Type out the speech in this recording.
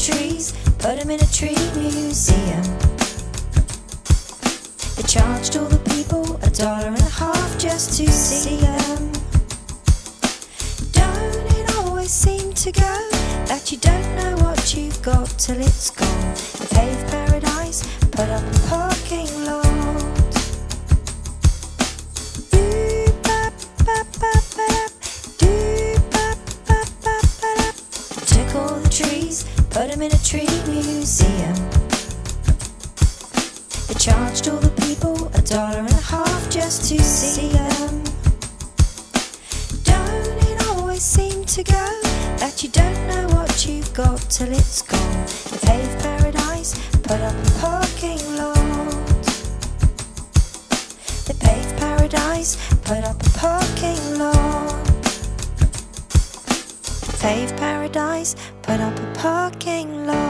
trees, put them in a tree museum. They charged all the people $1.50 just to see them. Don't it always seem to go that you don't know what you've got till it's gone? They paved paradise, put up a parking lot. Took all the trees, put them in a tree museum. They charged all the people $1.50 just to see them. Don't it always seem to go that you don't know what you've got till it's gone? They paved paradise, put up a parking lot. They paved paradise, put up a parking lot. Paved paradise, put up a parking lot.